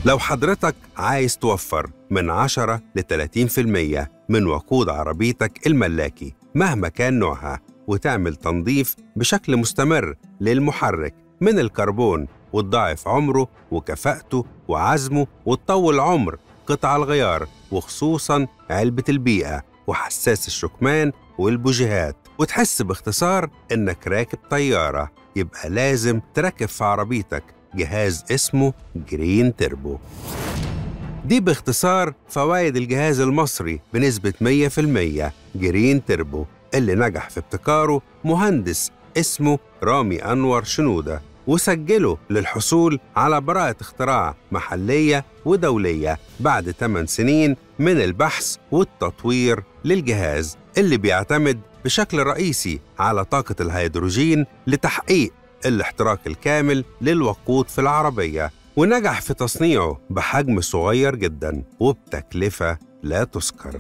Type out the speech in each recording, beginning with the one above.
لو حضرتك عايز توفر من 10 ل 30% من وقود عربيتك الملاكي مهما كان نوعها، وتعمل تنظيف بشكل مستمر للمحرك من الكربون، وتضاعف عمره وكفاءته وعزمه، وتطول عمر قطع الغيار وخصوصاً علبة البيئة وحساس الشكمان والبوجيهات، وتحس باختصار إنك راكب طيارة، يبقى لازم تركب في عربيتك جهاز اسمه جرين تيربو. دي باختصار فوائد الجهاز المصري بنسبة 100% جرين تيربو، اللي نجح في ابتكاره مهندس اسمه رامي أنور شنودة، وسجله للحصول على براءة اختراع محلية ودولية بعد 8 سنين من البحث والتطوير للجهاز، اللي بيعتمد بشكل رئيسي على طاقة الهيدروجين لتحقيق الاحتراق الكامل للوقود في العربية، ونجح في تصنيعه بحجم صغير جداً وبتكلفة لا تذكر.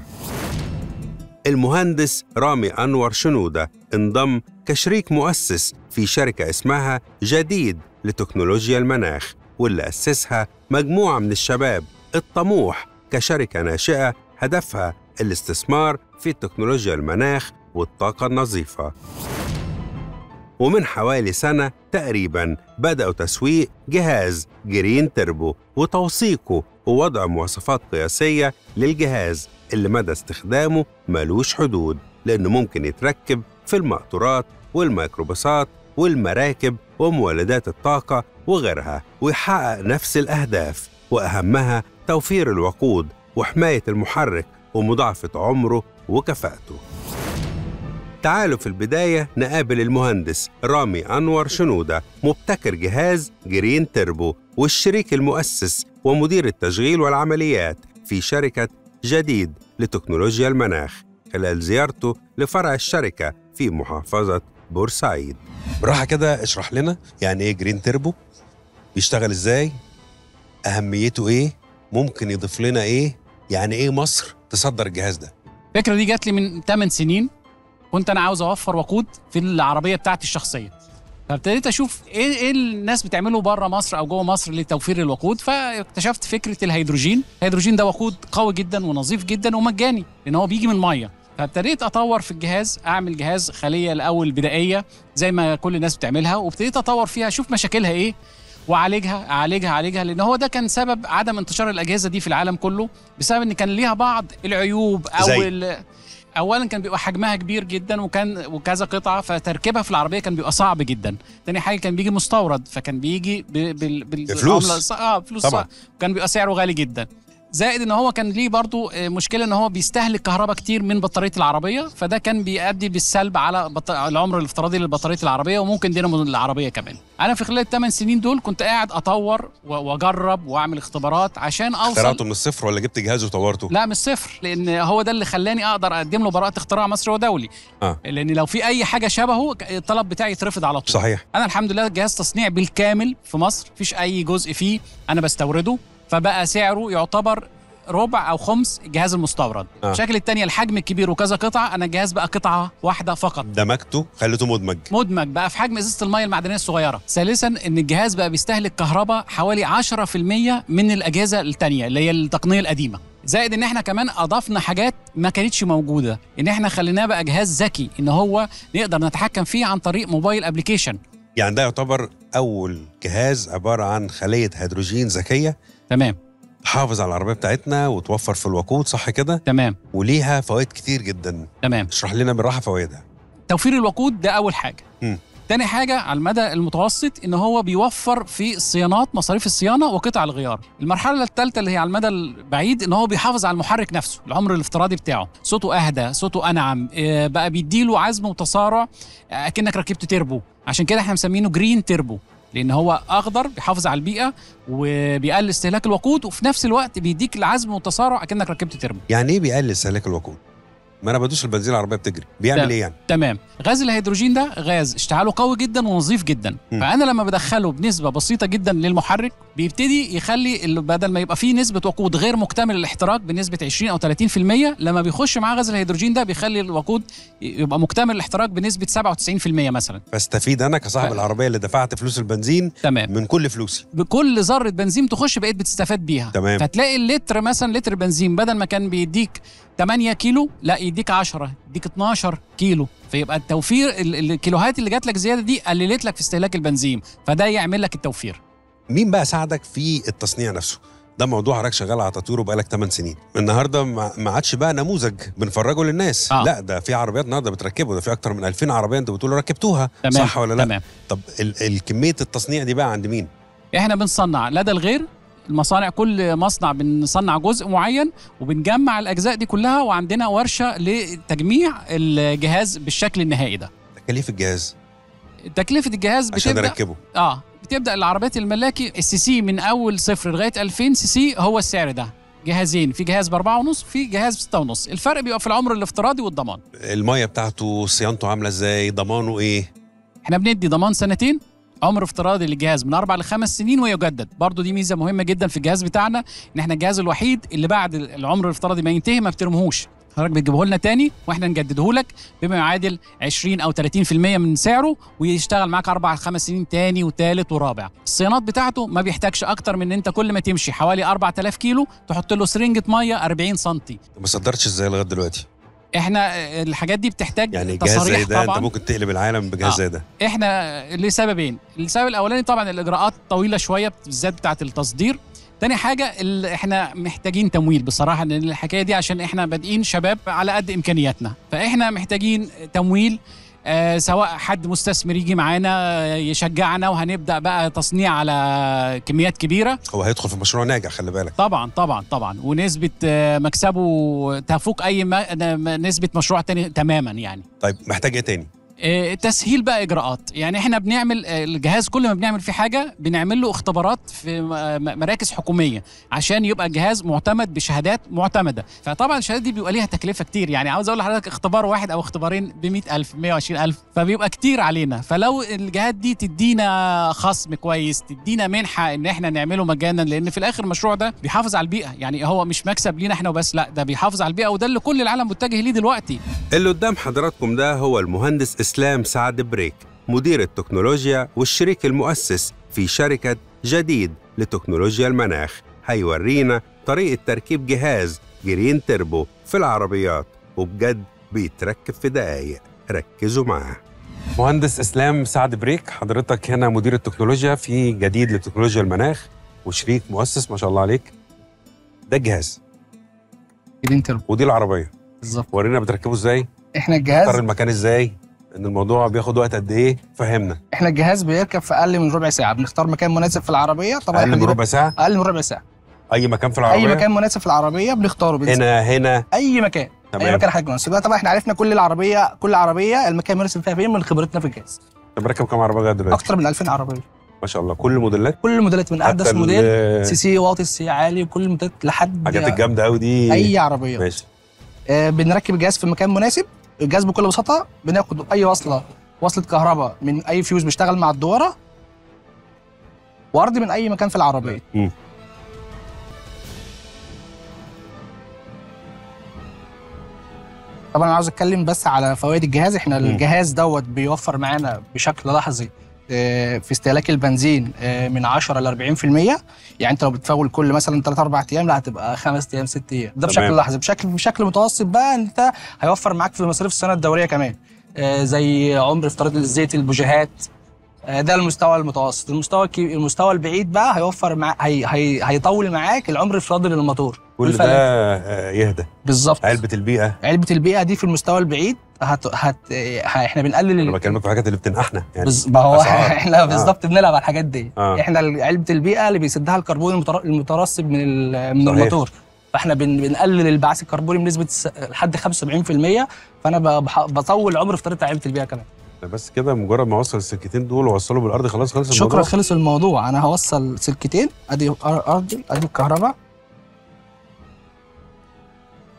المهندس رامي أنور شنودة انضم كشريك مؤسس في شركة اسمها جديد لتكنولوجيا المناخ، واللي أسسها مجموعة من الشباب الطموح كشركة ناشئة هدفها الاستثمار في تكنولوجيا المناخ والطاقة النظيفة. ومن حوالي سنة تقريباً بدأوا تسويق جهاز جرين تيربو وتوثيقه ووضع مواصفات قياسية للجهاز اللي مدى استخدامه ملوش حدود، لأنه ممكن يتركب في المقطورات والميكروباصات والمراكب ومولدات الطاقة وغيرها، ويحقق نفس الأهداف، وأهمها توفير الوقود وحماية المحرك ومضاعفة عمره وكفاءته. تعالوا في البداية نقابل المهندس رامي أنور شنودة، مبتكر جهاز جرين تيربو والشريك المؤسس ومدير التشغيل والعمليات في شركة جديد لتكنولوجيا المناخ، خلال زيارته لفرع الشركة في محافظة بورسعيد. براحة كده اشرح لنا يعني ايه جرين تيربو، بيشتغل ازاي، أهميته ايه، ممكن يضيف لنا ايه، يعني ايه مصر تصدر الجهاز ده؟ الفكرة دي جات لي من 8 سنين، كنت أنا عاوز أوفر وقود في العربية بتاعتي الشخصية، فابتديت أشوف إيه الناس بتعمله بره مصر أو جوه مصر لتوفير الوقود، فاكتشفت فكرة الهيدروجين. الهيدروجين ده وقود قوي جدا ونظيف جدا ومجاني لأن هو بيجي من المية. فابتديت أطور في الجهاز، أعمل جهاز خلية الأول بدائية زي ما كل الناس بتعملها، وابتديت أطور فيها أشوف مشاكلها إيه وأعالجها لأن هو ده كان سبب عدم انتشار الأجهزة دي في العالم كله، بسبب إن كان ليها بعض العيوب. اولا كان بيبقى حجمها كبير جدا وكذا قطعه، فتركيبها في العربيه كان بيبقى صعب جدا. تاني حاجه كان بيجي مستورد، فكان بيجي فلوس طبعا، كان بيبقى سعره غالي جدا. زائد ان هو كان ليه برضو مشكله ان هو بيستهلك كهرباء كتير من بطاريه العربيه، فده كان بيؤدي بالسلب على العمر الافتراضي لبطاريه العربيه وممكن دينامو العربيه كمان. انا في خلال ال8 سنين دول كنت قاعد اطور واجرب واعمل اختبارات عشان اوصل. اخترعته من الصفر ولا جبت جهاز وطورته؟ لا، من الصفر، لان هو ده اللي خلاني اقدر اقدم له براءه اختراع مصري ودولي. لان لو في اي حاجه شبهه الطلب بتاعي يترفض على طول. صحيح. انا الحمد لله جهاز تصنيع بالكامل في مصر، مفيش اي جزء فيه انا بستورده، فبقى سعره يعتبر ربع او خمس الجهاز المستورد. شكل التانية الحجم الكبير وكذا قطعه، انا الجهاز بقى قطعه واحده فقط، دمجته خليته مدمج بقى في حجم ازازه الميه المعدنيه الصغيره. ثالثا ان الجهاز بقى بيستهلك كهرباء حوالي 10% من الاجهزه التانية اللي هي التقنيه القديمه. زائد ان احنا كمان اضفنا حاجات ما كانتش موجوده، ان احنا خليناه بقى جهاز ذكي، ان هو نقدر نتحكم فيه عن طريق موبايل ابلكيشن. يعني ده يعتبر اول جهاز عباره عن خليه هيدروجين ذكيه، تمام، تحافظ على العربيه بتاعتنا وتوفر في الوقود، صح كده؟ تمام. وليها فوائد كتير جدا. تمام. اشرح لنا بالراحه فوائدها. توفير الوقود ده اول حاجه. تاني حاجه على المدى المتوسط ان هو بيوفر في الصيانات، مصاريف الصيانه وقطع الغيار. المرحله الثالثه اللي هي على المدى البعيد ان هو بيحافظ على المحرك نفسه، العمر الافتراضي بتاعه، صوته اهدى، صوته انعم، بقى بيديله عزم وتسارع اكنك ركبت تيربو. عشان كده احنا مسمينه جرين تيربو، لان هو اخضر بيحافظ على البيئه وبيقلل استهلاك الوقود، وفي نفس الوقت بيديك العزم والتسارع اكنك ركبت تربو. يعني ايه بيقلل استهلاك الوقود؟ ما انا بدوس البنزين العربيه بتجري، بيعمل ايه يعني؟ تمام. غاز الهيدروجين ده غاز اشتعاله قوي جدا ونظيف جدا، فانا لما بدخله بنسبه بسيطه جدا للمحرك بيبتدي يخلي بدل ما يبقى فيه نسبه وقود غير مكتمل الاحتراق بنسبه 20 او 30%، لما بيخش معاه غاز الهيدروجين ده بيخلي الوقود يبقى مكتمل الاحتراق بنسبه 97% مثلا. فاستفيد انا كصاحب العربيه اللي دفعت فلوس البنزين تمام من كل فلوسي، بكل ذره بنزين تخش بقيت بتستفاد بيها. تمام. فتلاقي اللتر مثلا لتر بنزين بدل ما كان بيديك 8 كيلو لا يديك 10، يديك 12 كيلو، فيبقى التوفير الكيلوهات اللي جات لك زياده دي قللت لك في استهلاك البنزين، فده يعمل لك التوفير. مين بقى ساعدك في التصنيع نفسه؟ ده موضوع حضرتك شغال على تطويره بقالك 8 سنين. النهارده ما عادش بقى نموذج بنفرجه للناس، لا ده في عربيات النهارده بتركبه، ده في اكتر من 2000 عربيه انتوا بتقولوا ركبتوها، تمام. صح ولا لا؟ تمام. طب الكميه التصنيع دي بقى عند مين؟ احنا بنصنع لدى الغير، المصانع كل مصنع بنصنع جزء معين وبنجمع الاجزاء دي كلها، وعندنا ورشه لتجميع الجهاز بالشكل النهائي ده. تكاليف الجهاز؟ تكلفه الجهاز عشان اركبه بتبدا العربيات الملاكي السي سي من اول 0 لغايه 2000 سي سي هو السعر ده. جهازين، في جهاز ب4.5 في جهاز ب6.5، الفرق بيبقى في العمر الافتراضي والضمان. الميه بتاعته صيانته عامله ازاي؟ ضمانه ايه؟ احنا بندي ضمان 2 سنين، عمر افتراضي للجهاز من 4 ل5 سنين ويجدد. برضو دي ميزه مهمه جدا في الجهاز بتاعنا، ان احنا الجهاز الوحيد اللي بعد العمر الافتراضي ما ينتهي ما بترموهوش، حضرتك بتجيبه لنا تاني واحنا نجدده لك بما يعادل 20 او 30% من سعره، ويشتغل معاك 4 ل 5 سنين تاني وتالت ورابع. الصيانات بتاعته ما بيحتاجش اكتر من ان انت كل ما تمشي حوالي 4000 كيلو تحط له سرنجه ميه 40 سم. ما صدرتش ازاي لغايه دلوقتي؟ احنا الحاجات دي بتحتاج يعني جهاز زي ده طبعاً. انت ممكن تقلب العالم بجهاز زي ده. احنا لسببين، السبب الاولاني طبعا الاجراءات طويله شويه بالذات بتاعه التصدير. تاني حاجه احنا محتاجين تمويل بصراحه، لان الحكايه دي عشان احنا بادئين شباب على قد امكانياتنا، فاحنا محتاجين تمويل، سواء حد مستثمر يجي معانا يشجعنا وهنبدا بقى تصنيع على كميات كبيره. هو هيدخل في مشروع ناجح، خلي بالك. طبعا طبعا طبعا، ونسبه مكسبه تفوق اي نسبه مشروع تاني تماما يعني. طيب محتاج ايه تاني؟ تسهيل بقى اجراءات، يعني احنا بنعمل الجهاز كل ما بنعمل فيه حاجه بنعمل له اختبارات في مراكز حكوميه عشان يبقى الجهاز معتمد بشهادات معتمده. فطبعا الشهادات دي بيبقى ليها تكلفه كتير، يعني عاوز اقول لحضرتك اختبار واحد او اختبارين ب100,000 120,000، فبيبقى كتير علينا. فلو الجهات دي تدينا خصم كويس، تدينا منحه ان احنا نعمله مجانا، لان في الاخر المشروع ده بيحافظ على البيئه، يعني هو مش مكسب لينا احنا وبس، لا ده بيحافظ على البيئه، وده اللي كل العالم متجه ليه دلوقتي. اللي قدام حضراتكم ده هو المهندس إسلام سعد بريك، مدير التكنولوجيا والشريك المؤسس في شركة جديد لتكنولوجيا المناخ. هيورينا طريقة تركيب جهاز جرين تربو في العربيات، وبجد بيتركب في دقايق. ركزوا معاه. مهندس إسلام سعد بريك، حضرتك هنا مدير التكنولوجيا في جديد لتكنولوجيا المناخ وشريك مؤسس، ما شاء الله عليك. ده الجهاز جرين تربو ودي العربية بالظبط. ورينا بتركبه ازاي، احنا الجهاز اختار المكان ازاي، ان الموضوع بياخد وقت قد ايه، فهمنا. احنا الجهاز بيركب في اقل من ربع ساعه، بنختار مكان مناسب في العربيه. طبعا اقل من ربع ساعه؟ اقل من ربع ساعه. اي مكان في العربيه؟ اي مكان مناسب في العربيه بنختاره. هنا اي مكان. تمام. اي مكان حاجه مناسبه. طبعا احنا عرفنا كل عربيه المكان المناسب فيها فين من خبرتنا في الجهاز. طب مركب كام عربيه لغايه دلوقتي؟ اكتر من 2000 عربيه ما شاء الله. كل الموديلات؟ كل الموديلات من احدث موديل سي سي واطي سي عالي، وكل الموديلات لحد حاجات الجامده قوي دي. اي عربيه ماشي. بنركب الجهاز في مكان مناسب. الجهاز بكل بساطه بناخد اي وصله كهرباء من اي فيوز بيشتغل مع الدواره، وارضي من اي مكان في العربيه. طبعا انا عاوز اتكلم بس على فوائد الجهاز. احنا الجهاز دوت بيوفر معانا بشكل لحظي في استهلاك البنزين من 10 ل 40%. يعني انت لو بتفول كل مثلا 3 4 ايام، لا هتبقى 5 ايام 6 ايام. ده بشكل لحظي. بشكل متوسط بقى انت هيوفر معاك في مصاريف السنه الدوريه كمان، زي عمر افتراضي للزيت، البوجيهات. ده المستوى المتوسط. المستوى البعيد بقى هيوفر هيطول معاك العمر الافراضي للموتور. كل ده يهدى بالظبط. علبه البيئه دي في المستوى البعيد احنا بنقلل. انا بكلمك في الحاجات اللي بتنقحنا يعني. ما هو احنا بالظبط بنلعب على الحاجات دي. احنا علبه البيئه اللي بيسدها الكربون المترسب من الموتور، فاحنا بنقلل الانبعاث الكربوني بنسبه لحد 75%. فانا بطول عمر افتراضي علبه البيئه كمان. بس كده مجرد ما اوصل السلكتين دول واوصلوا بالارض خلاص خلص الموضوع. شكرا، خلص الموضوع. انا هوصل سلكتين، ادي ارضي ادي الكهرباء،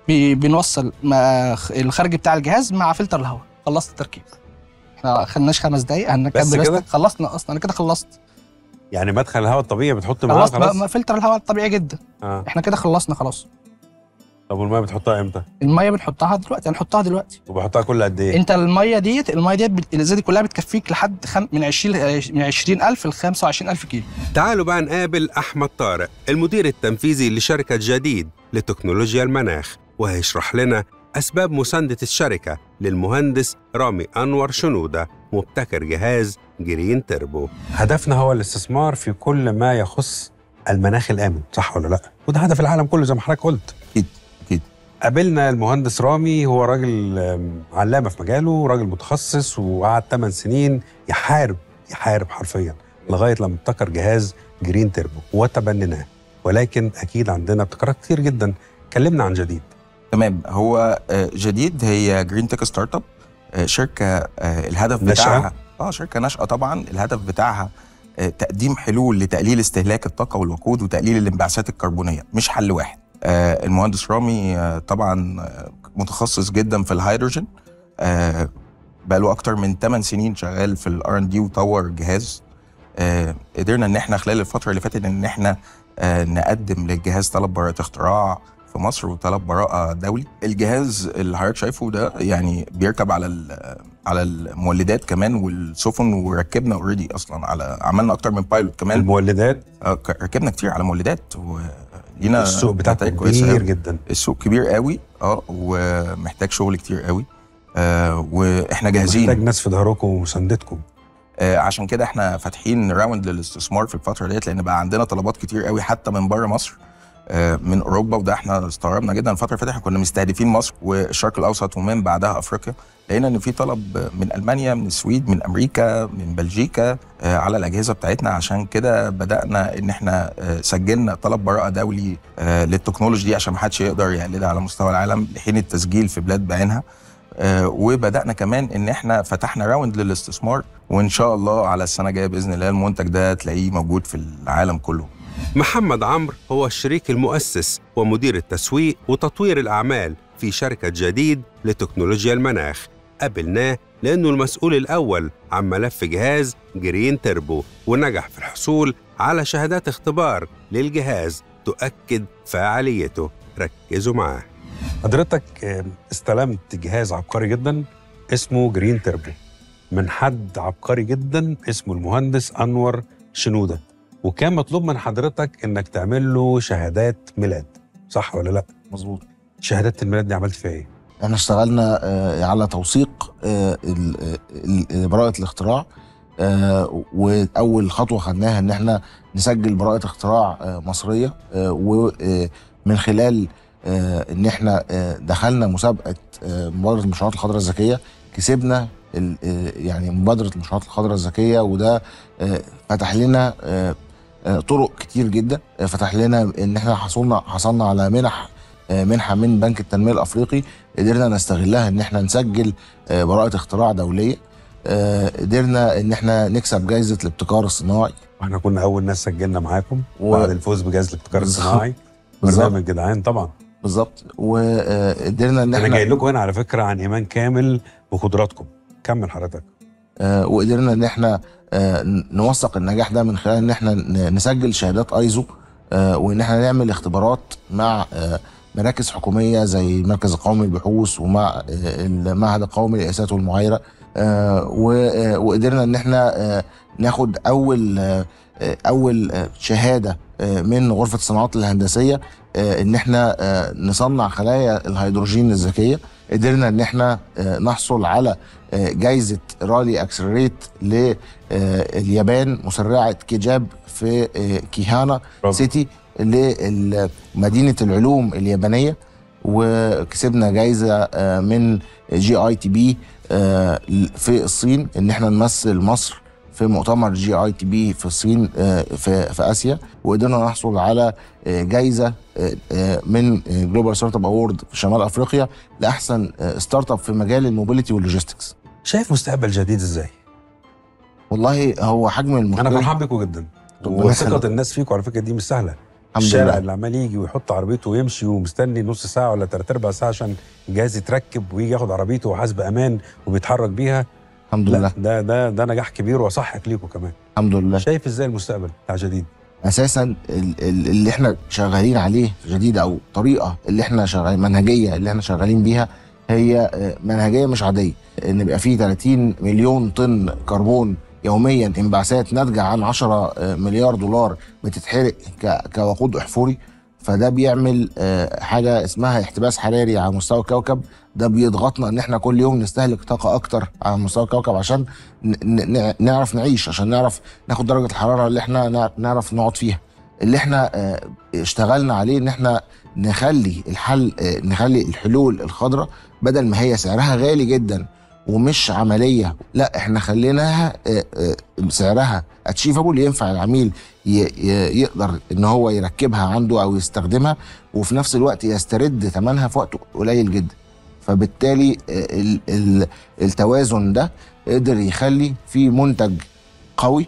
بنوصل الخارج بتاع الجهاز مع فلتر الهواء. خلصت التركيب، احنا ما خدناش 5 دقايق، هنكمل بس خلصنا اصلا. انا كده خلصت. يعني مدخل الهواء الطبيعي بتحط معاه خلاص؟ فلتر الهواء الطبيعي جدا. احنا كده خلصنا خلاص. طب والميه بتحطها امتى؟ الميه بنحطها دلوقتي، هنحطها دلوقتي. وبحطها كل قد ايه؟ انت الميه ديت الازازه دي كلها بتكفيك لحد من 20,000 ل 25,000 كيلو. تعالوا بقى نقابل احمد طارق، المدير التنفيذي لشركه جديد لتكنولوجيا المناخ، وهيشرح لنا اسباب مسانده الشركه للمهندس رامي انور شنوده مبتكر جهاز جرين تربو. هدفنا هو الاستثمار في كل ما يخص المناخ الامن، صح ولا لا؟ وده هدف العالم كله زي ما حضرتك قلت. اكيد. قابلنا المهندس رامي، هو راجل علامه في مجاله، راجل متخصص، وقعد 8 سنين يحارب حرفيا لغايه لما ابتكر جهاز جرين تربو وتبنيناه. ولكن اكيد عندنا ابتكارات كتير جدا. كلمنا عن جديد. تمام. هو جديد هي جرين تك ستارت اب، شركه الهدف بتاعها شركه ناشئه طبعا. الهدف بتاعها تقديم حلول لتقليل استهلاك الطاقه والوقود وتقليل الانبعاثات الكربونيه، مش حل واحد. المهندس رامي طبعا متخصص جدا في الهيدروجين، بقى له اكتر من 8 سنين شغال في الR&D وطور جهاز. قدرنا ان احنا خلال الفتره اللي فاتت ان احنا نقدم للجهاز طلب براءه اختراع في مصر وطلب براءه دولي. الجهاز اللي حضرتك شايفه ده يعني بيركب على المولدات كمان والسفن، وركبنا اوريدي اصلا عملنا اكتر من بايلوت كمان. المولدات ركبنا كتير على مولدات، ولينا السوق بتاعته كبير جدا. السوق كبير قوي ومحتاج شغل كتير قوي. واحنا جاهزين، محتاج ناس في ظهركم ومساندتكم. عشان كده احنا فاتحين راوند للاستثمار في الفتره ديت، لان بقى عندنا طلبات كتير قوي حتى من بره مصر، من اوروبا. وده احنا استغربنا جدا الفتره اللي فاتت. احنا كنا مستهدفين مصر والشرق الاوسط ومن بعدها افريقيا، لقينا ان في طلب من المانيا، من السويد، من امريكا، من بلجيكا على الاجهزه بتاعتنا. عشان كده بدانا ان احنا سجلنا طلب براءه دولي للتكنولوجي دي عشان ما حدش يقدر يقلدها على مستوى العالم لحين التسجيل في بلاد بعينها. وبدانا كمان ان احنا فتحنا راوند للاستثمار، وان شاء الله على السنه الجايه باذن الله المنتج ده تلاقيه موجود في العالم كله. محمد عمرو هو الشريك المؤسس ومدير التسويق وتطوير الأعمال في شركة جديد لتكنولوجيا المناخ. قابلناه لأنه المسؤول الأول عن ملف جهاز جرين تربو، ونجح في الحصول على شهادات اختبار للجهاز تؤكد فعاليته. ركزوا معاه. حضرتك استلمت جهاز عبقري جدا اسمه جرين تربو من حد عبقري جدا اسمه المهندس أنور شنودة، وكان مطلوب من حضرتك انك تعمل له شهادات ميلاد، صح ولا لا؟ مظبوط. شهادات الميلاد دي عملت فيها ايه؟ احنا اشتغلنا على توثيق براءة الاختراع، واول خطوة خدناها ان احنا نسجل براءة اختراع مصرية، ومن خلال ان احنا دخلنا مسابقة مبادرة المشروعات الخضراء الذكية، كسبنا يعني مبادرة المشروعات الخضراء الذكية، وده فتح لنا طرق كتير جدا. فتح لنا ان احنا حصلنا على منحة من بنك التنمية الافريقي، قدرنا نستغلها ان احنا نسجل براءة اختراع دولية. قدرنا ان احنا نكسب جائزة الابتكار الصناعي، واحنا كنا اول ناس سجلنا معاكم بعد الفوز بجائزة الابتكار الصناعي. برنامج جدعان طبعا. بالظبط. وقدرنا ان احنا جاي لكم هنا على فكرة عن ايمان كامل بقدراتكم. كمل حضرتك. وقدرنا ان احنا نوثق النجاح ده من خلال ان احنا نسجل شهادات ايزو، وان احنا نعمل اختبارات مع مراكز حكوميه زي المركز القومي للبحوث ومع المعهد القومي للقياسات والمعايره. وقدرنا ان احنا ناخد اول شهاده من غرفه الصناعات الهندسيه ان احنا نصنع خلايا الهيدروجين الذكيه. قدرنا ان احنا نحصل على جايزة رالي اكسلريت لليابان، مسرعة كيجاب في كيهانا سيتي لمدينة العلوم اليابانية. وكسبنا جايزة من GITB في الصين ان احنا نمثل مصر في مؤتمر GITB في الصين في اسيا. وقدرنا نحصل على جايزه من جلوبال ستارت اب اوورد في شمال افريقيا لاحسن ستارت اب في مجال الموبيليتي واللوجيستكس. شايف مستقبل جديد ازاي؟ والله هو حجم المشكله، انا فرحان بيكم جدا، وثقه الناس فيكم على فكره دي مش سهله. الشارع اللي عمال يجي ويحط عربيته ويمشي ومستني نص ساعه ولا 3/4 ساعه عشان الجهاز يتركب ويجي ياخد عربيته وحاسب امان وبيتحرك بيها. الحمد لله. ده نجاح كبير وصحك ليكم كمان. الحمد لله. شايف ازاي المستقبل بتاع جديد؟ اساسا اللي احنا شغالين عليه جديد، او طريقه اللي احنا شغالين، منهجيه اللي احنا شغالين بيها، هي منهجيه مش عاديه. ان يبقى فيه 30 مليون طن كربون يوميا انبعاثات ناتجه عن 10 مليار دولار بتتحرق كوقود احفوري. فده بيعمل حاجه اسمها احتباس حراري على مستوى الكوكب. ده بيضغطنا ان احنا كل يوم نستهلك طاقه اكتر على مستوى الكوكب عشان نعرف نعيش، عشان نعرف ناخد درجه الحراره اللي احنا نعرف نقعد فيها. اللي احنا اشتغلنا عليه ان احنا نخلي الحلول الخضراء بدل ما هي سعرها غالي جدا ومش عمليه، لا احنا خليناها سعرها اتشيفابل، ينفع العميل يقدر ان هو يركبها عنده او يستخدمها، وفي نفس الوقت يسترد ثمنها في وقت قليل جدا. فبالتالي التوازن ده قدر يخلي في منتج قوي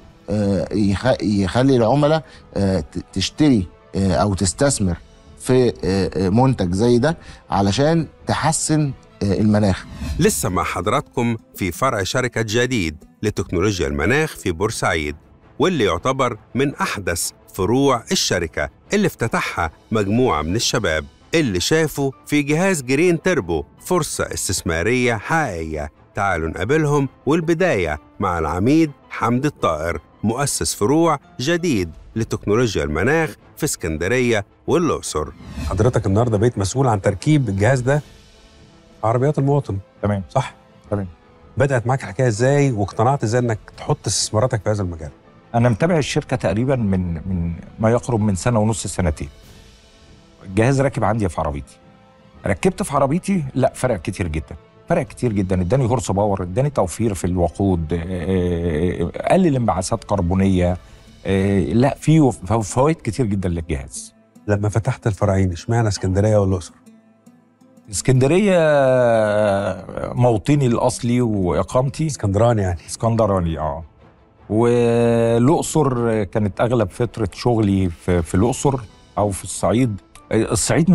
يخلي العملاء تشتري او تستثمر في منتج زي ده علشان تحسن المناخ. لسه مع حضراتكم في فرع شركة جديد لتكنولوجيا المناخ في بورسعيد، واللي يعتبر من أحدث فروع الشركة اللي افتتحها مجموعة من الشباب اللي شافوا في جهاز جرين تربو فرصة استثمارية حقيقية. تعالوا نقابلهم، والبداية مع العميد حمدي الطائر، مؤسس فروع جديد لتكنولوجيا المناخ في اسكندرية والأقصر. حضرتك النهارده بقيت مسؤول عن تركيب الجهاز ده عربيات المواطن. تمام. صح؟ تمام. بدأت معاك الحكايه ازاي واقتنعت ازاي انك تحط استثماراتك في هذا المجال؟ انا متابع الشركه تقريبا من ما يقرب من سنه ونص، سنتين. الجهاز راكب عندي في عربيتي. ركبت في عربيتي، لا فرق كتير جدا، فرق كتير جدا. اداني هورس باور، اداني توفير في الوقود، قلل انبعاثات كربونيه، لا فيه فوائد كتير جدا للجهاز. لما فتحت الفرعين اشمعنى اسكندريه والاقصر؟ اسكندريه موطني الاصلي واقامتي. اسكندراني يعني؟ اسكندراني والاقصر كانت اغلب فتره شغلي في الاقصر او في الصعيد. الصعيد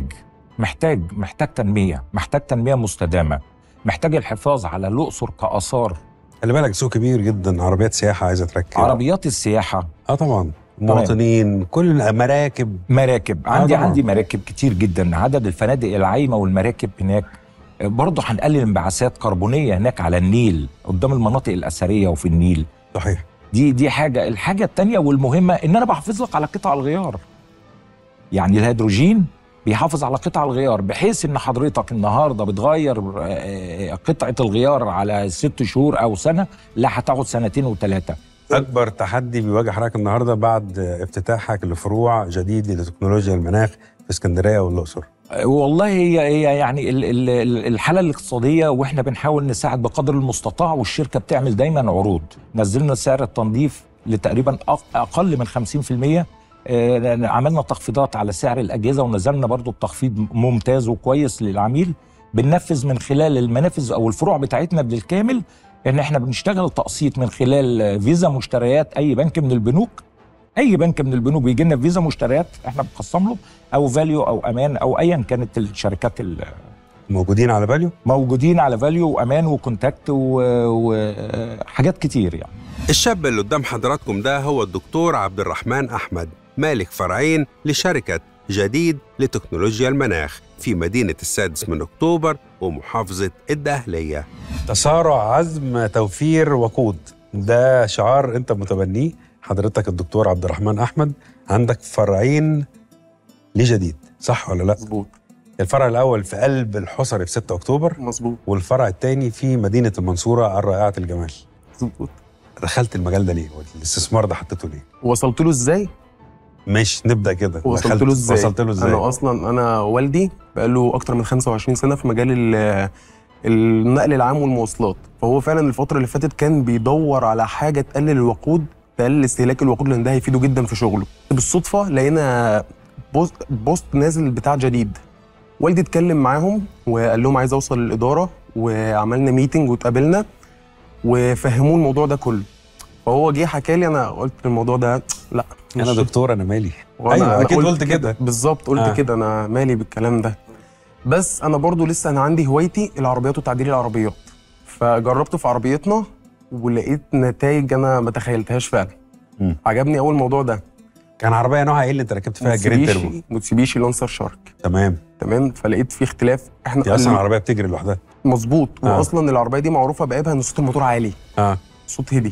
محتاج تنميه مستدامه، محتاج الحفاظ على الاقصر كاثار. خلي بالك سوق كبير جدا، عربيات سياحه عايزه تركب، عربيات السياحه طبعا، مواطنين، كل مراكب عندي مراكب كتير جدا. عدد الفنادق العايمه والمراكب هناك برضه هنقلل انبعاثات كربونيه هناك على النيل قدام المناطق الاثريه وفي النيل. صحيح. دي حاجه. الحاجه الثانيه والمهمه ان انا بحافظ لك على قطع الغيار. يعني الهيدروجين بيحافظ على قطع الغيار، بحيث ان حضرتك النهارده بتغير قطعه الغيار على 6 شهور او سنه، لا هتاخد 2 و3. اكبر تحدي بيواجه حضرتك النهارده بعد افتتاحك لفروع جديد لتكنولوجيا المناخ في اسكندريه والاقصر؟ والله هي يعني الحاله الاقتصاديه، واحنا بنحاول نساعد بقدر المستطاع، والشركه بتعمل دايما عروض. نزلنا سعر التنظيف لتقريبا اقل من 50%. عملنا تخفيضات على سعر الاجهزه، ونزلنا برضو التخفيض ممتاز وكويس للعميل. بننفذ من خلال المنافذ او الفروع بتاعتنا بالكامل ان احنا بنشتغل تقسيط من خلال فيزا مشتريات. اي بنك من البنوك بيجي لنا فيزا مشتريات احنا بنقسم له، او فاليو او امان او ايا كانت الشركات. موجودين على فاليو؟ موجودين على فاليو وامان وكونتاكت وحاجات كتير يعني. الشاب اللي قدام حضراتكم ده هو الدكتور عبد الرحمن أحمد، مالك فرعين لشركة جديد لتكنولوجيا المناخ في مدينة 6 أكتوبر ومحافظة الدقهلية. تسارع، عزم، توفير، وقود، ده شعار انت متبنيه حضرتك الدكتور عبد الرحمن أحمد. عندك فرعين لجديد، صح ولا لا؟ مظبوط. الفرع الأول في قلب الحصري في 6 أكتوبر، مظبوط، والفرع الثاني في مدينة المنصورة الرائعة الجمال. مظبوط. دخلت المجال ده ليه؟ والاستثمار ده حطيته ليه؟ وصلت له ازاي؟ مش نبدأ كده. وصلت له ازاي؟ أنا أصلا والدي بقاله أكتر من 25 سنة في مجال النقل العام والمواصلات، فهو فعلا الفترة اللي فاتت كان بيدور على حاجة تقلل الوقود، تقلل استهلاك الوقود، لأن ده هيفيده جدا في شغله. بالصدفة لقينا بوست نازل بتاع جديد. والدي اتكلم معاهم وقال لهم عايز أوصل للإدارة، وعملنا ميتنج واتقابلنا وفهموه الموضوع ده كله. فهو جه حكى لي، انا قلت الموضوع ده لا، انا دكتور، انا مالي. ايوه اكيد قلت كده بالظبط، قلت كده، انا مالي بالكلام ده. بس انا برضو لسه انا عندي هوايتي العربيات وتعديل العربيات، فجربته في عربيتنا ولقيت نتائج انا ما تخيلتهاش فعلا. عجبني اول موضوع ده. كان عربيه نوعها ايه اللي انت ركبت فيها جرين تيربو؟ موتسوبيشي لانسر شارك. تمام. فلقيت فيه اختلاف. دي اصلا العربيه بتجري لوحدها. مظبوط. واصلا العربيه دي معروفه بعيبها ان صوت الموتور عالي. صوت هدي.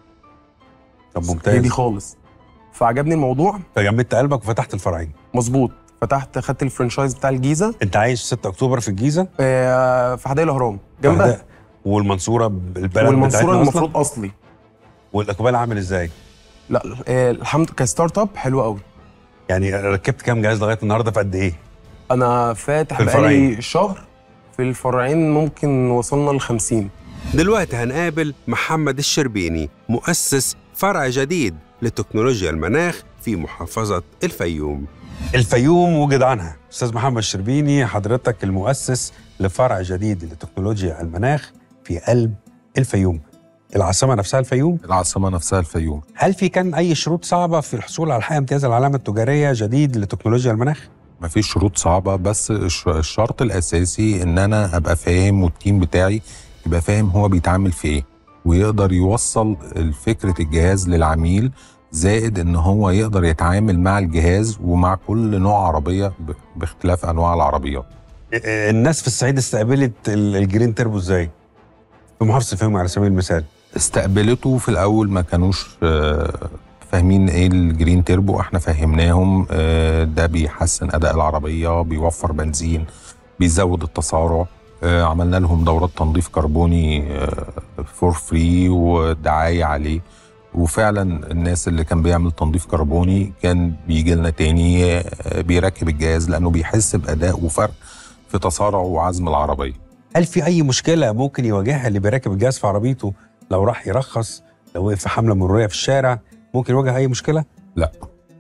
طب ممتاز. هدي خالص. فعجبني الموضوع، فجمدت قلبك وفتحت الفرعين. مظبوط. فتحت، خدت الفرنشايز بتاع الجيزه. انت عايش 6 اكتوبر في الجيزه؟ في حدائق الاهرام جنبها. والمنصوره البلد والمنصوره المفروض اصلي. والاقبال عامل ازاي؟ لا الحمد كستارت اب حلو قوي. يعني ركبت كام جهاز لغايه النهارده في قد ايه؟ انا فاتح بقالي شهر. في الفرعين ممكن وصلنا ل50. دلوقتي هنقابل محمد الشربيني، مؤسس فرع جديد لتكنولوجيا المناخ في محافظة الفيوم. الفيوم وجد عنها. أستاذ محمد الشربيني، حضرتك المؤسس لفرع جديد لتكنولوجيا المناخ في قلب الفيوم. العاصمة نفسها الفيوم؟ العاصمة نفسها الفيوم. هل في كان أي شروط صعبة في الحصول على حق امتياز العلامة التجارية جديد لتكنولوجيا المناخ؟ مفيش شروط صعبة، بس الشرط الأساسي إن أنا أبقى فاهم والتيم بتاعي يبقى فاهم هو بيتعامل في إيه، ويقدر يوصل فكرة الجهاز للعميل، زائد إن هو يقدر يتعامل مع الجهاز ومع كل نوع عربية باختلاف أنواع العربيات. الناس في الصعيد استقبلت الجرين تيربو إزاي؟ في محافظة الفيوم على سبيل المثال. استقبلته في الأول ما كانوش فاهمين ايه الجرين تيربو. احنا فهمناهم ده بيحسن اداء العربيه، بيوفر بنزين، بيزود التسارع. عملنا لهم دورات تنظيف كربوني فور فري ودعايه عليه، وفعلا الناس اللي كان بيعمل تنظيف كربوني كان بيجي لنا تاني بيركب الجهاز لانه بيحس باداء وفرق في تسارع وعزم العربيه. هل في اي مشكله ممكن يواجهها اللي بيركب الجهاز في عربيته لو راح يرخص، لو وقف في حمله مروريه في الشارع ممكن يواجه اي مشكله؟ لا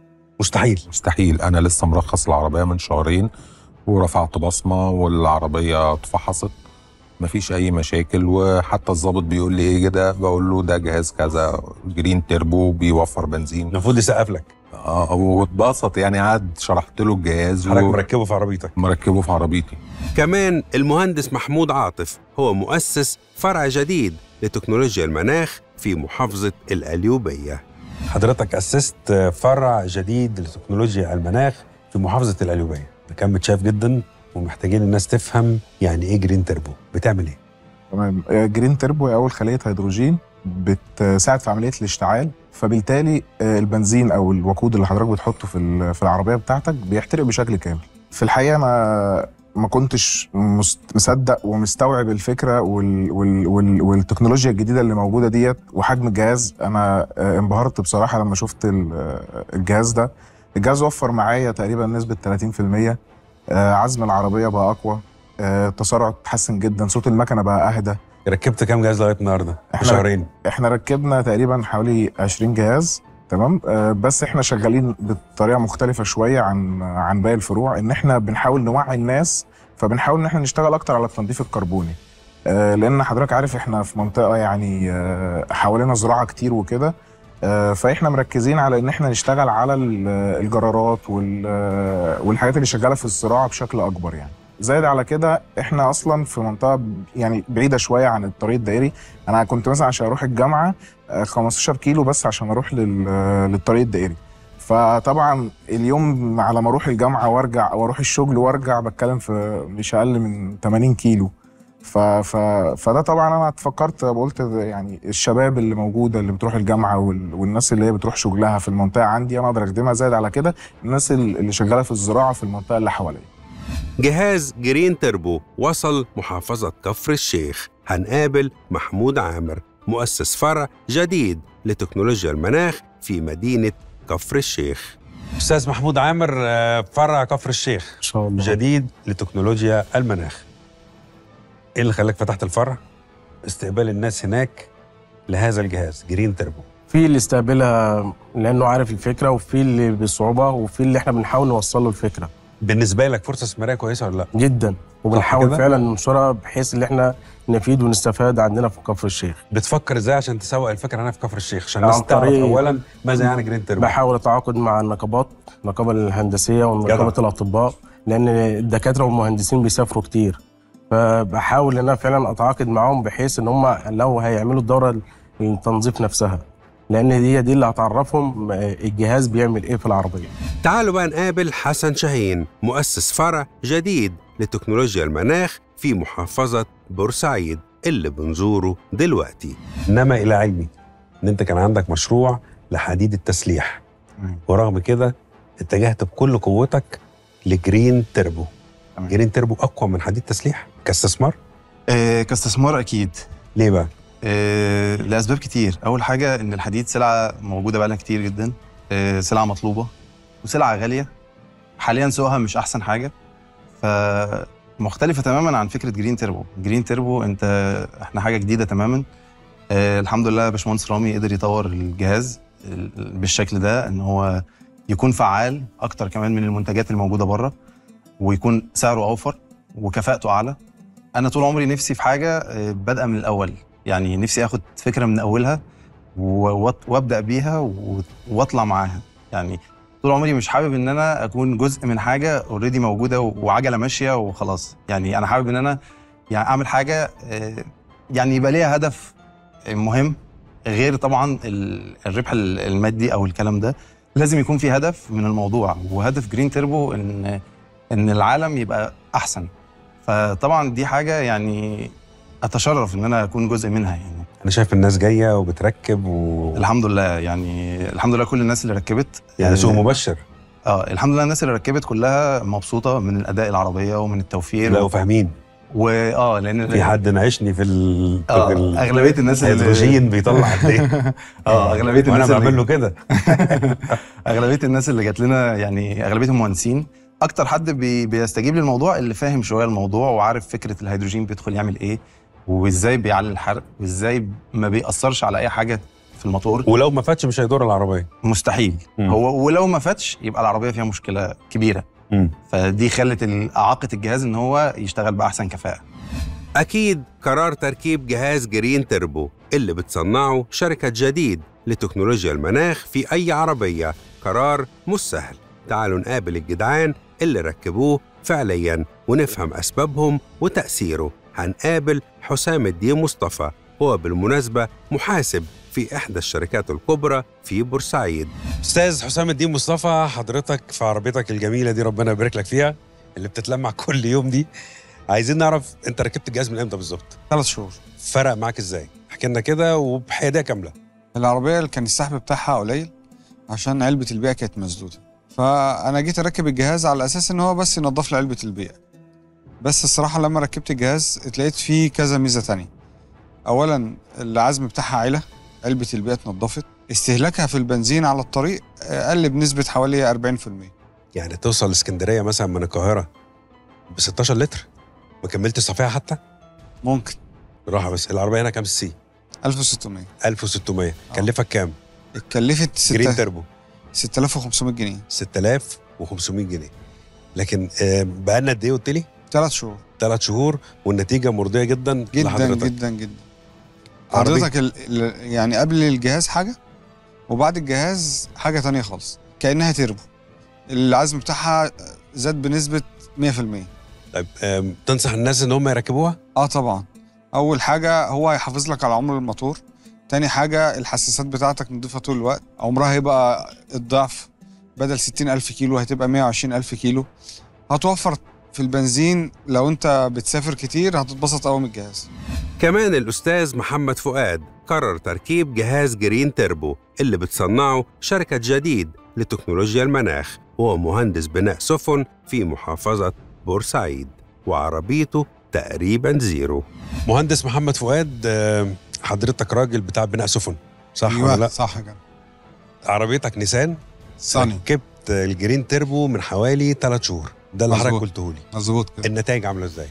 مستحيل. انا لسه مرخص العربيه من شهرين ورفعت بصمه والعربيه اتفحصت، مفيش اي مشاكل. وحتى الضابط بيقول لي ايه كده، بقول له ده جهاز كذا جرين تيربو بيوفر بنزين، المفروض يسقف لك. واتبسط يعني. قعد شرحت له الجهاز. حضرتك مركبه في عربيتك؟ مركبه في عربيتي. كمان المهندس محمود عاطف هو مؤسس فرع جديد لتكنولوجيا المناخ في محافظة القليوبية. حضرتك أسست فرع جديد لتكنولوجيا المناخ في محافظة القليوبية، كان متشاف جدا ومحتاجين الناس تفهم يعني إيه جرين تيربو، بتعمل إيه؟ تمام. جرين تيربو هي أول خلية هيدروجين بتساعد في عملية الاشتعال، فبالتالي البنزين أو الوقود اللي حضرتك بتحطه في العربية بتاعتك بيحترق بشكل كامل. في الحقيقة أنا ما كنتش مصدق ومستوعب الفكرة والتكنولوجيا الجديدة اللي موجودة ديت وحجم الجهاز. أنا انبهرت بصراحة لما شفت الجهاز ده. الجهاز وفر معايا تقريبا نسبة 30%. عزم العربية بقى أقوى، التسارع اتحسن جدا، صوت المكنة بقى أهدى. ركبت كام جهاز لغاية النهاردة؟ في شهرين؟ احنا ركبنا تقريبا حوالي 20 جهاز. تمام. بس احنا شغالين بطريقه مختلفه شويه عن باقي الفروع، ان احنا بنحاول نوعي الناس، فبنحاول ان احنا نشتغل اكتر على التنظيف الكربوني. لان حضرتك عارف احنا في منطقه يعني حوالينا زراعه كتير وكده، فاحنا مركزين على ان احنا نشتغل على الجرارات والحاجات اللي شغاله في الزراعه بشكل اكبر يعني. زائد على كده احنا اصلا في منطقه يعني بعيده شويه عن الطريق الدائري. انا كنت مثلا عشان اروح الجامعه 15 كيلو بس عشان اروح للطريق الدائري، فطبعا اليوم على ما اروح الجامعه وارجع واروح الشغل وارجع بتكلم في مش اقل من 80 كيلو. فده طبعا انا فكرت قلت يعني الشباب اللي موجوده اللي بتروح الجامعه والناس اللي هي بتروح شغلها في المنطقه عندي انا اقدر اخدمها. زائد على كده الناس اللي شغاله في الزراعه في المنطقه اللي حواليا. جهاز جرين تيربو وصل محافظة كفر الشيخ. هنقابل محمود عامر، مؤسس فرع جديد لتكنولوجيا المناخ في مدينة كفر الشيخ. أستاذ محمود عامر، فرع كفر الشيخ إن شاء الله جديد لتكنولوجيا المناخ. إيه اللي خلاك فتحت الفرع؟ استقبال الناس هناك لهذا الجهاز جرين تيربو. في اللي استقبلها لأنه عارف الفكرة، وفي اللي بصعوبة، وفي اللي احنا بنحاول نوصل له الفكرة. بالنسبه لك فرصه استثماريه كويسه ولا لا؟ جدا، وبنحاول فعلا ننشرها بحيث ان احنا نفيد ونستفاد عندنا في كفر الشيخ. بتفكر ازاي عشان تسوق الفكره هنا في كفر الشيخ عشان الناس تعرف اولا ماذا يعني جرين تيربو؟ بحاول اتعاقد مع النقابات، النقابه الهندسيه ونقابه الاطباء، لان الدكاتره والمهندسين بيسافروا كتير، فبحاول ان انا فعلا اتعاقد معاهم بحيث ان هم لو هيعملوا الدوره التنظيف نفسها، لان دي اللي هتعرفهم الجهاز بيعمل ايه في العربيه. تعالوا بقى نقابل حسن شاهين، مؤسس فرع جديد لتكنولوجيا المناخ في محافظه بورسعيد اللي بنزوره دلوقتي. انما الى علمي ان انت كان عندك مشروع لحديد التسليح، ورغم كده اتجهت بكل قوتك لجرين تيربو. جرين تيربو اقوى من حديد تسليح كاستثمار؟ كاستثمار اكيد. ليه بقى؟ لاسباب كتير. اول حاجه ان الحديد سلعه موجوده بقالها كتير جدا، سلعه مطلوبه وسلعه غاليه، حاليا سوقها مش احسن حاجه، فمختلفه تماما عن فكره جرين تيربو. جرين تيربو احنا حاجه جديده تماما. الحمد لله باشمهندس رامي قدر يطور الجهاز بالشكل ده، ان هو يكون فعال اكتر كمان من المنتجات الموجوده بره، ويكون سعره اوفر وكفاءته اعلى. انا طول عمري نفسي في حاجه بادئه من الاول، يعني نفسي اخد فكره من اولها وابدا بيها واطلع معاها. يعني طول عمري مش حابب ان انا اكون جزء من حاجه اوريدي موجوده وعجله ماشيه وخلاص. يعني انا حابب ان انا يعني اعمل حاجه يعني يبقى ليها هدف مهم، غير طبعا الربح المادي او الكلام ده. لازم يكون في هدف من الموضوع، وهدف جرين تيربو ان العالم يبقى احسن. فطبعا دي حاجه يعني اتشرف ان انا اكون جزء منها. يعني انا شايف الناس جايه وبتركب الحمد لله، يعني الحمد لله كل الناس اللي ركبت يعني سوق مبشر. الحمد لله الناس اللي ركبت كلها مبسوطه من الاداء العربيه ومن التوفير. لا وفاهمين. لان في حد ناقشني في اغلبيه الناس الهيدروجين بيطلع قد ايه؟ اغلبيه الناس انا بعمل له كده. اغلبيه الناس اللي جات لنا يعني اغلبيتهم مهندسين. اكتر حد بيستجيب للموضوع اللي فاهم شويه الموضوع وعارف فكره الهيدروجين بيدخل يعمل ايه، وازاي بيعلي الحرق، وازاي ما بيأثرش على اي حاجه في الموتور. ولو ما فاتش مش هيدور العربيه، مستحيل. هو ولو ما فاتش يبقى العربيه فيها مشكله كبيره. فدي خلت اعاقه الجهاز ان هو يشتغل باحسن كفاءه. اكيد قرار تركيب جهاز جرين تيربو اللي بتصنعه شركه جديد لتكنولوجيا المناخ في اي عربيه قرار مش سهل. تعالوا نقابل الجدعان اللي ركبوه فعليا ونفهم اسبابهم وتاثيره. هنقابل حسام الدين مصطفى، هو بالمناسبه محاسب في إحدى الشركات الكبرى في بورسعيد. أستاذ حسام الدين مصطفى، حضرتك في عربيتك الجميلة دي ربنا يبارك لك فيها اللي بتتلمع كل يوم دي، عايزين نعرف أنت ركبت الجهاز من إمتى بالظبط؟ 3 شهور. فرق معاك إزاي؟ احكي لنا كده وبحيادية كاملة. العربية اللي كان السحب بتاعها قليل عشان علبة البيئة كانت مسدودة، فأنا جيت أركب الجهاز على أساس إن هو بس ينظف لي علبة البيئة. بس الصراحة لما ركبت الجهاز اتلاقيت فيه كذا ميزة تانية. أولاً العزم بتاعها عالة، علبة البيئة اتنضفت، استهلاكها في البنزين على الطريق قل بنسبة حوالي 40%. يعني توصل اسكندرية مثلا من القاهرة ب 16 لتر؟ ما كملتش صفيحة حتى؟ ممكن. راحة. بس العربية هنا كام سي؟ 1600. 1600. كلفك كام؟ اتكلفت جرين تيربو 6500 جنيه. 6500 جنيه. لكن بقالنا قد ايه قلت لي؟ 3 شهور. 3 شهور والنتيجة مرضية جدا جدا لحضرتك. جدا جدا. حضرتك يعني قبل الجهاز حاجة وبعد الجهاز حاجة تانية خالص، كأنها تيربو. العزم بتاعها زاد بنسبة 100%. طيب تنصح الناس ان هم يركبوها؟ طبعا. اول حاجة هو هيحافظ لك على عمر الموتور، تاني حاجة الحساسات بتاعتك نضيفة طول الوقت، عمرها هيبقى الضعف، بدل 60,000 كيلو هتبقى 120,000 كيلو. هتوفر في البنزين، لو انت بتسافر كتير هتتبسط قوي من الجهاز. كمان الأستاذ محمد فؤاد قرر تركيب جهاز جرين تيربو اللي بتصنعه شركة جديد لتكنولوجيا المناخ، وهو مهندس بناء سفن في محافظة بورسعيد، وعربيته تقريباً زيرو. مهندس محمد فؤاد، حضرتك راجل بتاع بناء سفن صح ولا لا؟ صح كده. عربيتك نيسان صاني. ركبت الجرين تيربو من حوالي 3 شهور، ده اللي حضرتك قلته لي. مظبوط كده. النتائج عامله ازاي؟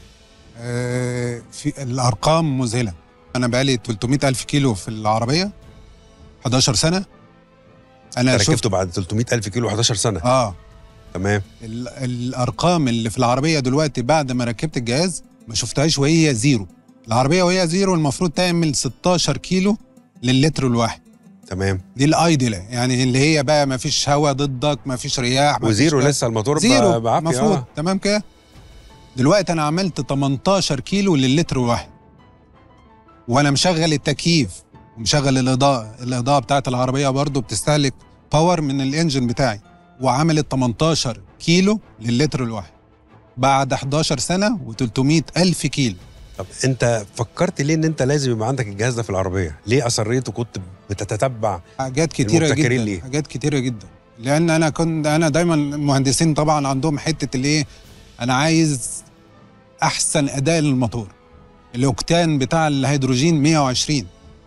في الارقام مذهله. انا بقالي 300,000 كيلو في العربيه 11 سنه. انا ركبته بعد 300,000 كيلو 11 سنه. تمام. الارقام اللي في العربيه دلوقتي بعد ما ركبت الجهاز ما شفتهاش وهي زيرو. العربيه وهي زيرو المفروض تعمل 16 كيلو للتر الواحد. تمام. دي الايدل، يعني اللي هي بقى ما فيش هواء ضدك، ما فيش رياح، وزيرو لسه الموتور بعافيه المفروض تمام كده. دلوقتي انا عملت 18 كيلو للتر الواحد، وانا مشغل التكييف ومشغل الاضاءه بتاعت العربيه برضو بتستهلك باور من الانجن بتاعي، وعملت 18 كيلو للتر الواحد بعد 11 سنه و300 الف كيلو. طب انت فكرت ليه ان انت لازم يبقى عندك الجهاز ده في العربيه؟ ليه اصريت وكنت بتتتبع حاجات كتيره جدا ليه؟ حاجات كتيره جدا، لان انا دايما المهندسين طبعا عندهم حته الايه، انا عايز احسن اداء للموتور. الاوكتان بتاع الهيدروجين 120.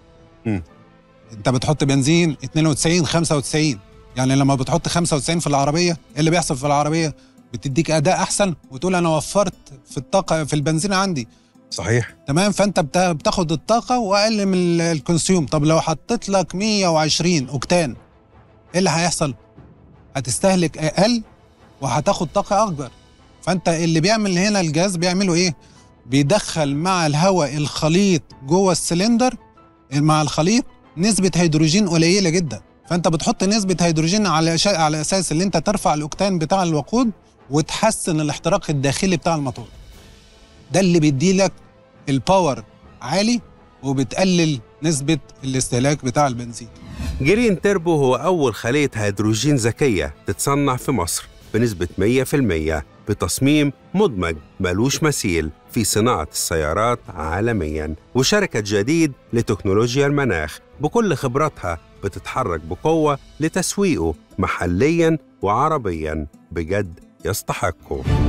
انت بتحط بنزين 92 95، يعني لما بتحط 95 في العربيه ايه اللي بيحصل في العربيه؟ بتديك اداء احسن وتقول انا وفرت في الطاقه في البنزين عندي. صحيح. تمام. فانت بتاخد الطاقه واقل من الكونسيوم. طب لو حطيت لك 120 اوكتان ايه اللي هيحصل؟ هتستهلك اقل وهتاخد طاقه اكبر. فانت اللي بيعمل هنا الجهاز بيعمله ايه؟ بيدخل مع الهواء الخليط جوه السلندر مع الخليط نسبه هيدروجين قليله جدا، فانت بتحط نسبه هيدروجين على اساس ان انت ترفع الاوكتان بتاع الوقود وتحسن الاحتراق الداخلي بتاع الموتور. ده اللي بيديلك الباور عالي وبتقلل نسبه الاستهلاك بتاع البنزين. جرين تيربو هو أول خلية هيدروجين ذكية تتصنع في مصر بنسبة 100% بتصميم مدمج ملوش مثيل في صناعة السيارات عالمياً. وشركة جديد لتكنولوجيا المناخ بكل خبراتها بتتحرك بقوة لتسويقه محلياً وعربياً، بجد يستحقه.